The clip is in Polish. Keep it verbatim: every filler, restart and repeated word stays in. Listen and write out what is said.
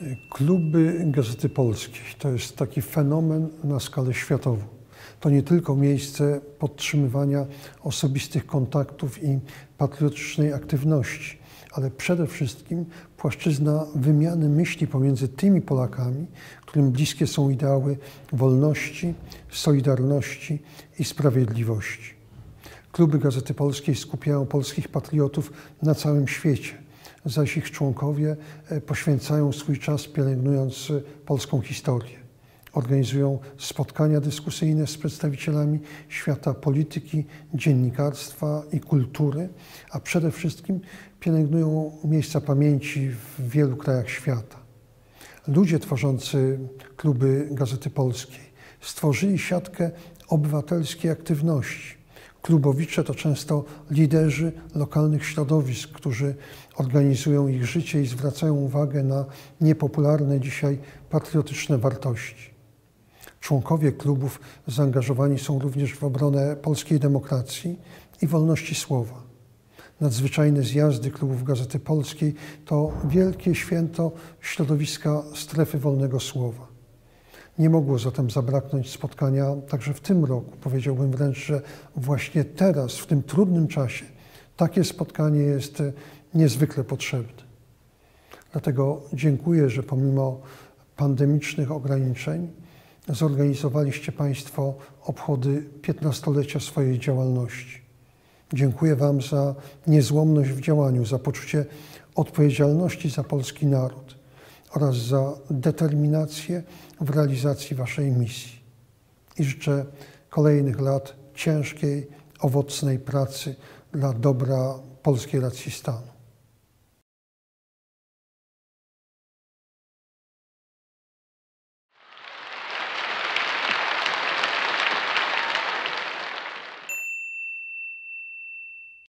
Kluby Gazety Polskiej to jest taki fenomen na skalę światową. To nie tylko miejsce podtrzymywania osobistych kontaktów i patriotycznej aktywności, ale przede wszystkim płaszczyzna wymiany myśli pomiędzy tymi Polakami, którym bliskie są ideały wolności, solidarności i sprawiedliwości. Kluby Gazety Polskiej skupiają polskich patriotów na całym świecie, zaś ich członkowie poświęcają swój czas pielęgnując polską historię. Organizują spotkania dyskusyjne z przedstawicielami świata polityki, dziennikarstwa i kultury, a przede wszystkim pielęgnują miejsca pamięci w wielu krajach świata. Ludzie tworzący kluby Gazety Polskiej stworzyli siatkę obywatelskiej aktywności. Klubowicze to często liderzy lokalnych środowisk, którzy organizują ich życie i zwracają uwagę na niepopularne dzisiaj patriotyczne wartości. Członkowie klubów zaangażowani są również w obronę polskiej demokracji i wolności słowa. Nadzwyczajne zjazdy klubów Gazety Polskiej to wielkie święto środowiska strefy wolnego słowa. Nie mogło zatem zabraknąć spotkania także w tym roku. Powiedziałbym wręcz, że właśnie teraz, w tym trudnym czasie, takie spotkanie jest niezwykle potrzebne. Dlatego dziękuję, że pomimo pandemicznych ograniczeń zorganizowaliście Państwo obchody piętnastolecia swojej działalności. Dziękuję Wam za niezłomność w działaniu, za poczucie odpowiedzialności za polski naród oraz za determinację w realizacji Waszej misji. I życzę kolejnych lat ciężkiej, owocnej pracy dla dobra polskiej racji stanu.